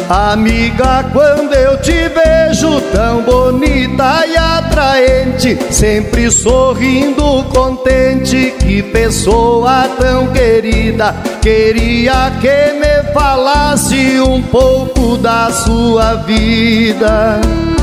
Amiga, quando eu te vejo tão bonita e atraente, sempre sorrindo, contente, que pessoa tão querida. Queria que me falasse um pouco da sua vida.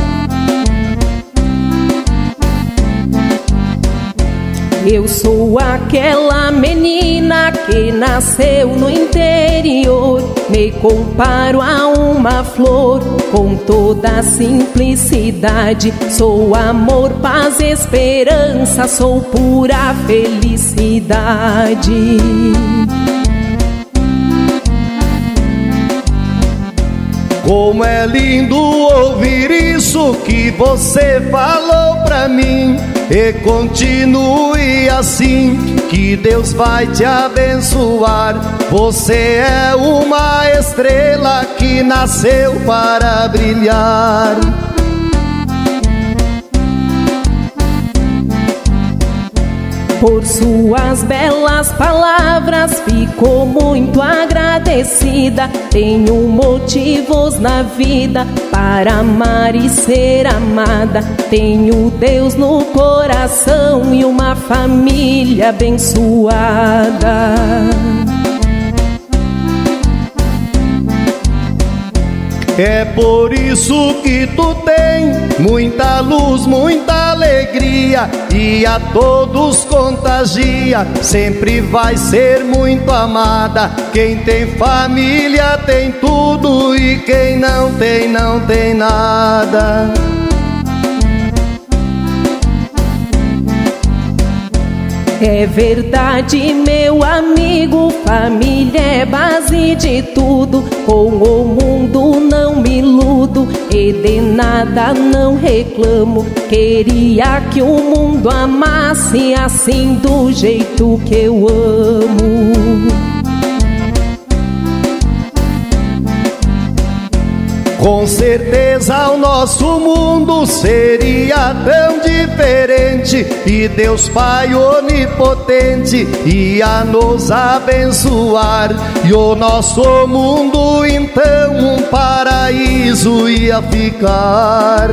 Eu sou aquela menina que nasceu no interior. Me comparo a uma flor com toda a simplicidade. Sou amor, paz, esperança, sou pura felicidade. Como é lindo ouvir isso que você falou pra mim. E continue assim, que Deus vai te abençoar. Você é uma estrela que nasceu para brilhar. Por suas belas palavras fico muito agradecida. Tenho motivos na vida para amar e ser amada. Tenho Deus no coração e uma família abençoada. É por isso que tu tem muita luz, muita alegria, e a todos contagia, sempre vai ser muito amada. Quem tem família tem tudo, e quem não tem, não tem nada. É verdade, meu amigo, família é base de tudo. Com o mundo não me iludo e de nada não reclamo. Queria que o mundo amasse assim do jeito que eu amo. Com certeza o nosso mundo seria tão diferente, e Deus Pai onipotente ia nos abençoar, e o nosso mundo então um paraíso ia ficar.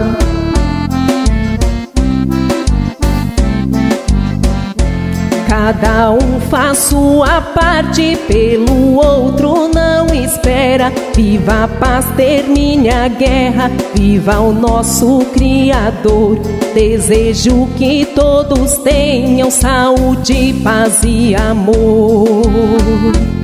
Cada um faz sua parte, pelo outro não espera. Viva a paz, termine a guerra, viva o nosso Criador. Desejo que todos tenham saúde, paz e amor.